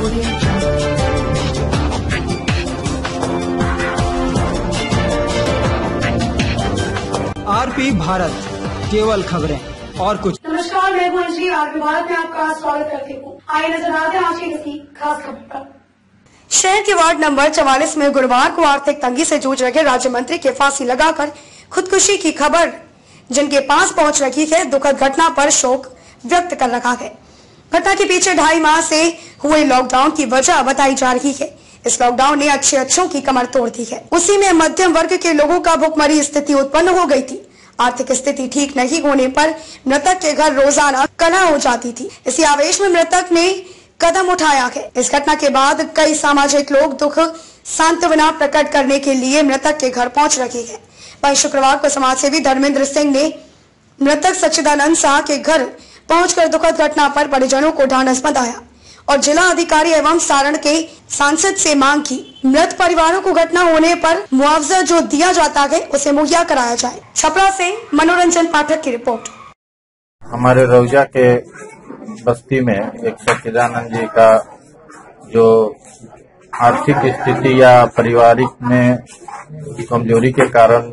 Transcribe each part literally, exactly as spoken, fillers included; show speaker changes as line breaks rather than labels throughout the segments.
RP Bharat, केवल खबरें और कुछ।
नमस्कार, मैं हूं अंजलि। आरपी भारत में आपका स्वागत करती हूँ। आइए नजर डालते हैं आज की किसी खास खबर पर। शहर के वार्ड नंबर चवालीस में गुरुवार को आर्थिक तंगी से जूझ रहे राज्य मंत्री के फांसी लगाकर खुदकुशी की खबर जिनके पास पहुंच रही है, दुखद घटना पर शोक व्यक्त कर रखा है। घटना के पीछे ढाई माह से हुए लॉकडाउन की वजह बताई जा रही है। इस लॉकडाउन ने अच्छे अच्छों की कमर तोड़ दी है। उसी में मध्यम वर्ग के लोगों का भुखमरी स्थिति उत्पन्न हो गई थी। आर्थिक स्थिति ठीक नहीं होने पर मृतक के घर रोजाना कलह हो जाती थी। इसी आवेश में मृतक ने कदम उठाया है। इस घटना के बाद कई सामाजिक लोग दुख सांत्वना प्रकट करने के लिए मृतक के घर पहुंच रहे हैं। वहीं शुक्रवार को समाजसेवी धर्मेंद्र सिंह ने मृतक सच्चिदानंद शाह के घर पहुंचकर दुखद घटना पर परिजनों को ढांढस बंधाया और जिला अधिकारी एवं सारण के सांसद से मांग की मृत परिवारों को घटना होने पर मुआवजा जो दिया जाता है उसे मुहैया कराया जाए। छपरा से मनोरंजन पाठक की रिपोर्ट।
हमारे रौजा के बस्ती में एक सच्चिदानंद जी का जो आर्थिक स्थिति या पारिवारिक में कमजोरी के कारण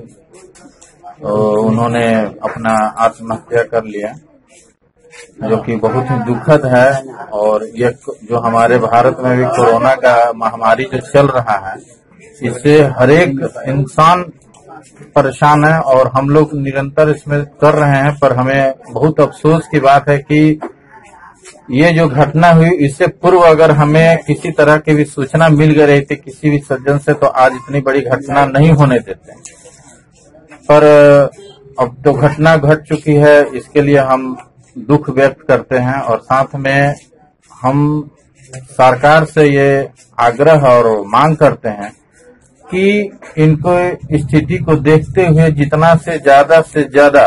उन्होंने अपना आत्महत्या कर लिया, जो कि बहुत ही दुखद है। और ये जो हमारे भारत में भी कोरोना का महामारी जो चल रहा है, इससे हर एक इंसान परेशान है और हम लोग निरंतर इसमें कर रहे हैं। पर हमें बहुत अफसोस की बात है कि ये जो घटना हुई, इससे पूर्व अगर हमें किसी तरह की भी सूचना मिल गई रही थी किसी भी सज्जन से, तो आज इतनी बड़ी घटना नहीं होने देते। पर अब तो घटना घट चुकी है, इसके लिए हम दुख व्यक्त करते हैं और साथ में हम सरकार से ये आग्रह और मांग करते हैं कि इनको स्थिति को देखते हुए जितना से ज्यादा से ज्यादा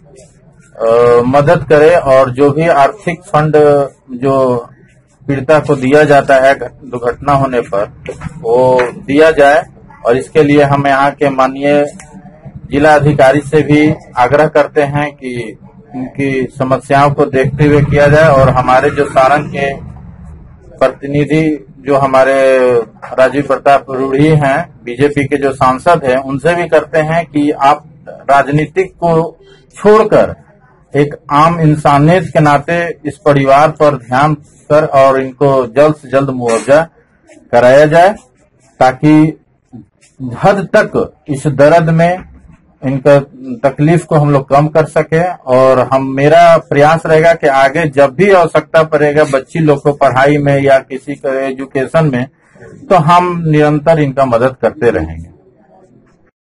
मदद करे और जो भी आर्थिक फंड जो पीड़िता को दिया जाता है दुर्घटना होने पर, वो दिया जाए। और इसके लिए हम यहाँ के माननीय जिला अधिकारी से भी आग्रह करते हैं कि उनकी समस्याओं को देखते हुए किया जाए। और हमारे जो सारण के प्रतिनिधि जो हमारे राजीव प्रताप रूढ़ी हैं, बीजेपी के जो सांसद हैं, उनसे भी करते हैं कि आप राजनीतिक को छोड़कर एक आम इंसानियत के नाते इस परिवार पर ध्यान कर और इनको जल्द से जल्द मुआवजा कराया जाए, ताकि हद तक इस दर्द में इनका तकलीफ को हम लोग कम कर सके। और हम मेरा प्रयास रहेगा कि आगे जब भी आवश्यकता पड़ेगा बच्ची लोग को पढ़ाई में या किसी का एजुकेशन में, तो हम निरंतर इनका मदद करते रहेंगे।